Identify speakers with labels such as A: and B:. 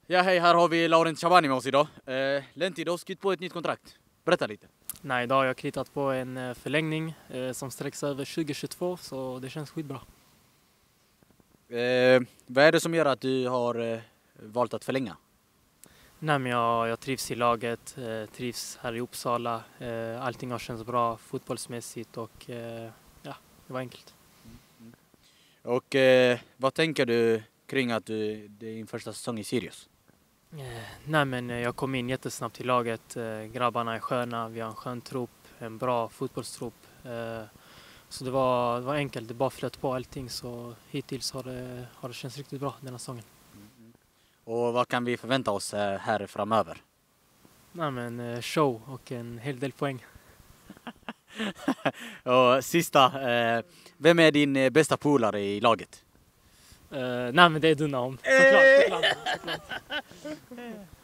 A: Ja, hej, här har vi Laurent Shabani med oss idag. Lenti, du har skrivit på ett nytt kontrakt. Berätta lite.
B: Nej, idag har jag kritat på en förlängning som sträcks över 2022, så det känns skitbra.
A: Vad är det som gör att du har valt att förlänga?
B: Nej, men jag trivs i laget, trivs här i Uppsala. Allting har känts bra fotbollsmässigt och ja, det var enkelt.
A: Och vad tänker du kring att det är din första säsong i Sirius?
B: Nej, men jag kom in jättesnabbt i laget. Grabbarna är sköna, vi har en skön trupp, en bra fotbollstrupp. Så det var enkelt, det bara flöt på allting, så hittills har det känts riktigt bra den här säsongen.
A: Och vad kan vi förvänta oss här framöver?
B: Nej, men show och en hel del poäng.
A: Och sista, vem är din bästa polare i laget?
B: Nej, men det är du om. Såklart.